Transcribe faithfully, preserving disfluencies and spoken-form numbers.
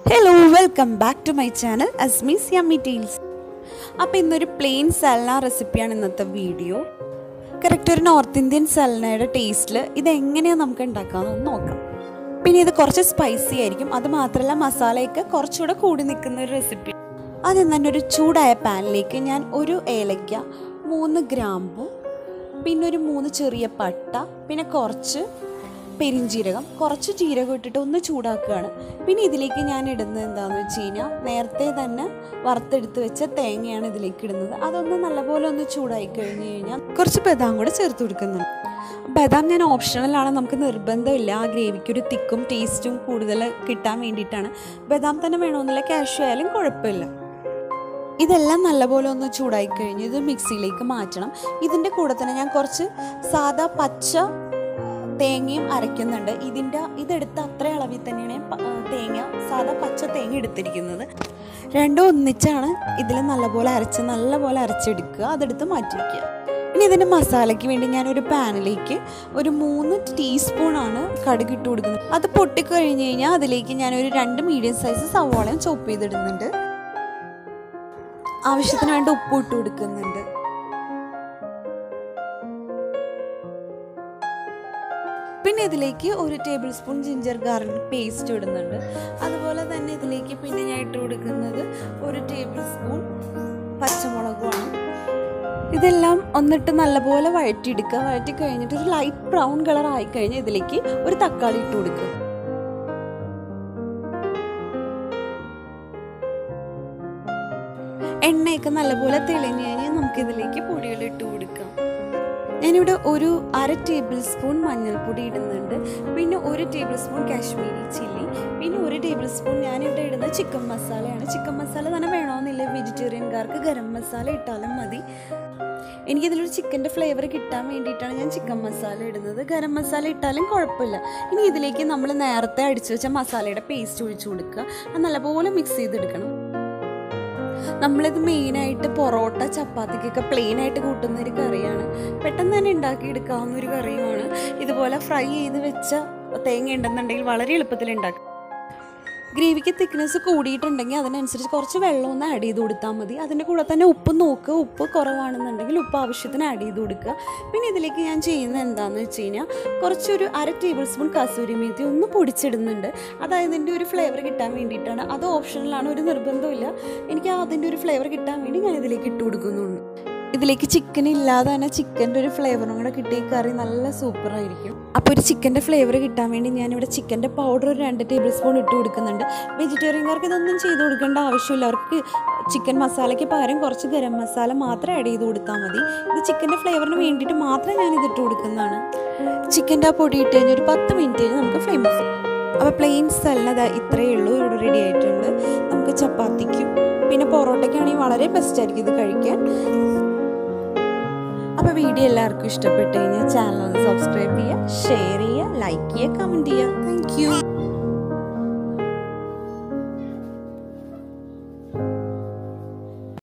Hello, welcome back to my channel Asmi's Yummy Tales. അപ്പോൾ ഇന്നൊരു plain salna റെസിപ്പിയാണ് ഇന്നത്തെ വീഡിയോ. കറക്റ്റ് ഒരു നോർത്ത് ഇന്ത്യൻ സൽനയുടെ ടേസ്റ്റിൽ ഇതെങ്ങനെയാണ് നമുക്ക് ഉണ്ടാക്കാമെന്ന് നോക്കാം. പിന്നെ ഇത് കുറച്ച് സ്പൈസി ആയിരിക്കും, അത് മാത്രമല്ല മസാലയൊക്കെ കുറച്ചുകൂടെ കൂടി നിൽക്കുന്ന ഒരു റെസിപ്പി. ആദ്യം തന്നെ ഒരു ചൂടായ പാനിലേക്ക് ഞാൻ ഒരു ഏലക്ക, മൂന്ന് ഗ്രാമ്പു, പിന്നെ ഒരു മൂന്ന് ചെറിയ പട്ട, പിന്നെ കുറച്ച് പെരിഞ്ജീരകം, കുറച്ച് ജീരകം ഇട്ടിട്ട് ഒന്ന് ചൂടാക്കുകയാണ്. പിന്നെ ഇതിലേക്ക് ഞാൻ ഇടുന്നത് എന്താണെന്ന് വെച്ച് കഴിഞ്ഞാൽ നേരത്തെ തന്നെ വറുത്തെടുത്ത് വെച്ച തേങ്ങയാണ് ഇതിലേക്ക് ഇടുന്നത്. അതൊന്ന് നല്ലപോലെ ഒന്ന് ചൂടായി കഴിഞ്ഞ് കഴിഞ്ഞാൽ കുറച്ച് ബദാം കൂടെ ചേർത്ത് കൊടുക്കുന്നുണ്ട്. ബദാം ഞാൻ ഓപ്ഷണലാണ്, നമുക്ക് നിർബന്ധമില്ല. ആ ഗ്രേവിക്കൊരു തിക്കും ടേസ്റ്റും കൂടുതൽ കിട്ടാൻ വേണ്ടിയിട്ടാണ്. ബദാം തന്നെ വേണമെന്നില്ല, കാഷ്യൂ ആയാലും കുഴപ്പമില്ല. ഇതെല്ലാം നല്ലപോലെ ഒന്ന് ചൂടായി കഴിഞ്ഞ് ഇത് മിക്സിയിലേക്ക് മാറ്റണം. ഇതിൻ്റെ കൂടെ തന്നെ ഞാൻ കുറച്ച് സാദാ പച്ച തേങ്ങയും അരയ്ക്കുന്നുണ്ട്. ഇതിൻ്റെ ഇതെടുത്ത അത്ര അളവിൽ തന്നെയാണ് തേങ്ങ, സാധാ പച്ച തേങ്ങ എടുത്തിരിക്കുന്നത്. രണ്ടും ഒന്നിച്ചാണ് ഇതിൽ നല്ലപോലെ അരച്ച് നല്ലപോലെ അരച്ചെടുക്കുക, അതെടുത്ത് മാറ്റി വയ്ക്കുക. ഇനി ഇതിൻ്റെ മസാലയ്ക്ക് വേണ്ടി ഞാനൊരു പാനിലേക്ക് ഒരു മൂന്ന് ടീസ്പൂണാണ് കടുക് ഇട്ട് കൊടുക്കുന്നത്. അത് പൊട്ടിക്കഴിഞ്ഞ് കഴിഞ്ഞാൽ അതിലേക്ക് ഞാനൊരു രണ്ട് മീഡിയം സൈസ് സവാളയും ചോപ്പ് ചെയ്തിടുന്നുണ്ട്. ആവശ്യത്തിന് വേണ്ട ഉപ്പ് ഇട്ട് കൊടുക്കുന്നുണ്ട്. പിന്നെ ഇതിലേക്ക് ഒരു tablespoon ginger garlic paste ഇടുന്നുണ്ട്. അതുപോലെ തന്നെ ഇതിലേക്ക് പിന്നെ ഞാൻ ഇട്ട് കൊടുക്കുന്നത് ഒരു ടേബിൾ സ്പൂൺ പച്ചമുളകുമാണ്. ഇതെല്ലാം ഒന്നിട്ട് നല്ലപോലെ വഴറ്റിയെടുക്കുക. വഴറ്റി കഴിഞ്ഞിട്ട് ഒരു ലൈറ്റ് ബ്രൗൺ കളർ ആയി കഴിഞ്ഞാൽ ഇതിലേക്ക് ഒരു തക്കാളി ഇട്ട് കൊടുക്കുക. എണ്ണയൊക്കെ നല്ലപോലെ തെളിഞ്ഞ് കഴിഞ്ഞാൽ നമുക്കിതിലേക്ക് പൊടികൾ ഇട്ട് കൊടുക്കാം. ഞാനിവിടെ ഒരു അര ടേബിൾ സ്പൂൺ മഞ്ഞൾപ്പൊടി ഇടുന്നുണ്ട്. പിന്നെ ഒരു ടേബിൾ സ്പൂൺ കാശ്മീരി ചില്ലി, പിന്നെ ഒരു ടേബിൾ സ്പൂൺ ഞാനിവിടെ ഇടുന്നത് ചിക്കൻ മസാലയാണ്. ചിക്കൻ മസാല തന്നെ വേണമെന്നില്ല, വെജിറ്റേറിയൻകാർക്ക് ഗരം മസാല ഇട്ടാലും മതി. എനിക്കിതിലൊരു ചിക്കൻ്റെ ഫ്ലേവർ കിട്ടാൻ വേണ്ടിയിട്ടാണ് ഞാൻ ചിക്കൻ മസാല ഇടുന്നത്. ഗരം മസാല ഇട്ടാലും കുഴപ്പമില്ല. ഇനി ഇതിലേക്ക് നമ്മൾ നേരത്തെ അടിച്ചു വെച്ച മസാലയുടെ പേസ്റ്റ് ഒഴിച്ചു കൊടുക്കുക. അത് നല്ലപോലെ മിക്സ് ചെയ്തെടുക്കണം. നമ്മളിത് മെയിനായിട്ട് പൊറോട്ട, ചപ്പാത്തിക്കൊക്കെ പ്ലെയിനായിട്ട് കൂട്ടുന്ന ഒരു കറിയാണ്. പെട്ടെന്ന് തന്നെ ഉണ്ടാക്കിയെടുക്കാവുന്ന ഒരു കറിയുമാണ്. ഇതുപോലെ ഫ്രൈ ചെയ്ത് വെച്ച തേങ്ങ ഉണ്ടെന്നുണ്ടെങ്കിൽ വളരെ എളുപ്പത്തിൽ ഉണ്ടാക്കാം. ഗ്രേവിക്ക് തിക്നെസ് കൂടിയിട്ടുണ്ടെങ്കിൽ അതിനനുസരിച്ച് കുറച്ച് വെള്ളം ഒന്ന് ആഡ് ചെയ്ത് കൊടുത്താൽ മതി. അതിൻ്റെ കൂടെ തന്നെ ഉപ്പ് നോക്കുക, ഉപ്പ് കുറവാണെന്നുണ്ടെങ്കിൽ ഉപ്പ് ആവശ്യത്തിന് ആഡ് ചെയ്ത് കൊടുക്കുക. പിന്നെ ഇതിലേക്ക് ഞാൻ ചെയ്യുന്നത് എന്താണെന്ന് വെച്ച് കഴിഞ്ഞാൽ കുറച്ചൊരു അര ടേബിൾ സ്പൂൺ കസൂരി മേത്തി ഒന്ന് പൊടിച്ചിടുന്നുണ്ട്. അതായത് ഇതിൻ്റെ ഒരു ഫ്ലേവർ കിട്ടാൻ വേണ്ടിയിട്ടാണ്. അത് ഓപ്ഷണലാണ്, ഒരു നിർബന്ധമില്ല. എനിക്ക് അതിൻ്റെ ഒരു ഫ്ലേവർ കിട്ടാൻ വേണ്ടി ഞാൻ ഇതിലേക്ക് ഇട്ട് കൊടുക്കുന്നുണ്ട്. ഇതിലേക്ക് ചിക്കൻ ഇല്ലാതെ തന്നെ ചിക്കൻ്റെ ഒരു ഫ്ലേവറും കൂടെ കിട്ടിയ കറി നല്ല സൂപ്പറായിരിക്കും. അപ്പോൾ ഒരു ചിക്കൻ്റെ ഫ്ലേവർ കിട്ടാൻ വേണ്ടി ഞാനിവിടെ ചിക്കൻ്റെ പൗഡർ ഒരു രണ്ട് ടേബിൾ സ്പൂൺ ഇട്ട് കൊടുക്കുന്നുണ്ട്. വെജിറ്റേറിയൻകാർക്ക് ഇതൊന്നും ചെയ്ത് കൊടുക്കേണ്ട ആവശ്യമില്ല. അവർക്ക് ചിക്കൻ മസാലയ്ക്ക് പകരം കുറച്ച് ഗരം മസാല മാത്രം ആഡ് ചെയ്ത് കൊടുത്താൽ മതി. ഇത് ചിക്കൻ്റെ ഫ്ലേവറിന് വേണ്ടിയിട്ട് മാത്രം ഞാൻ ഇതിട്ട് കൊടുക്കുന്നതാണ്. ചിക്കൻ്റെ ആ പൊടി ഇട്ട് കഴിഞ്ഞാൽ ഒരു പത്ത് മിനിറ്റ് കഴിഞ്ഞ് നമുക്ക് ഫ്ലെയിം ഓഫ് ചെയ്യാം. അപ്പോൾ പ്ലെയിൻ സല്ലഡ് ഇത്രയേ ഉള്ളൂ, ഇവിടെ റെഡി ആയിട്ടുണ്ട്. നമുക്ക് ചപ്പാത്തിക്കും പിന്നെ പൊറോട്ടയ്ക്കാണെങ്കിൽ വളരെ ബെസ്റ്റ് ആയിരിക്കും ഇത് കഴിക്കാൻ. അപ്പോൾ വീഡിയോ എല്ലാവർക്കും ഇഷ്ടപ്പെട്ട് കഴിഞ്ഞാൽ ചാനൽ ഒന്ന് സബ്സ്ക്രൈബ് ചെയ്യുക, ഷെയർ ചെയ്യുക, ലൈക്ക് ചെയ്യുക, കമൻറ്റ് ചെയ്യുക. Thank U.